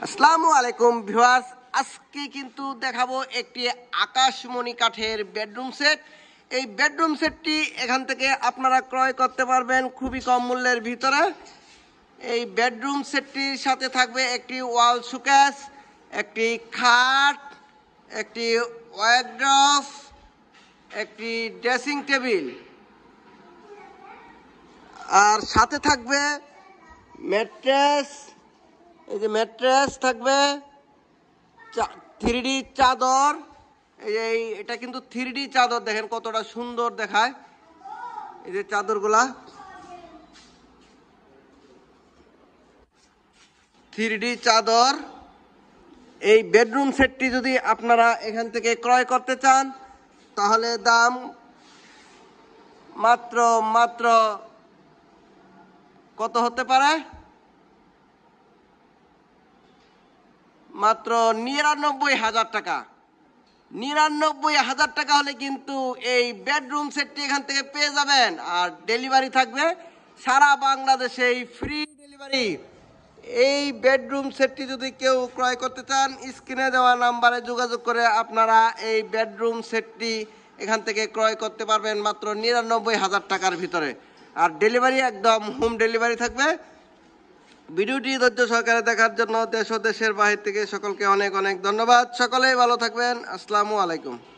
আসসালামু আলাইকুম ভিউয়ার্স, আজকে কিন্তু দেখাবো একটি আকাশমণি কাঠের বেডরুম সেট। এই বেডরুম সেটটি এখান থেকে আপনারা ক্রয় করতে পারবেন খুবই কম মূল্যের ভিতরে। এই বেডরুম সেটটির সাথে থাকবে একটি ওয়াল শোকেস, একটি খাট, একটি ওয়ারড্রব, একটি ড্রেসিং টেবিল, আর সাথে থাকবে ম্যাট্রেস। এই যে ম্যাট্রেস থাকবে, 3D চাদর। এটা কিন্তু 3D চাদর, দেখেন কতটা সুন্দর দেখায়। এই যে চাদরগুলা 3D চাদর। এই বেডরুম সেটটি যদি আপনারা এখান থেকে ক্রয় করতে চান তাহলে দাম মাত্র কত হতে পারে? মাত্র ৯৯,০০০ টাকা। ৯৯,০০০ টাকা হলে কিন্তু এই বেডরুম সেটটি এখান থেকে পেয়ে যাবেন। আর ডেলিভারি থাকবে সারা বাংলাদেশে, ফ্রি ডেলিভারি। এই বেডরুম সেটটি যদি কেউ ক্রয় করতে চান, স্ক্রিনে দেওয়া নাম্বারে যোগাযোগ করে আপনারা এই বেডরুম সেটটি এখান থেকে ক্রয় করতে পারবেন মাত্র ৯৯,০০০ টাকার ভিতরে। আর ডেলিভারি একদম হোম ডেলিভারি থাকবে। ভিডিওটি ধৈর্য সহকারে দেখার জন্য দেশ ও দেশের বাহির থেকে সকলকে অনেক অনেক ধন্যবাদ। সকলেই ভালো থাকবেন। আসসালামু আলাইকুম।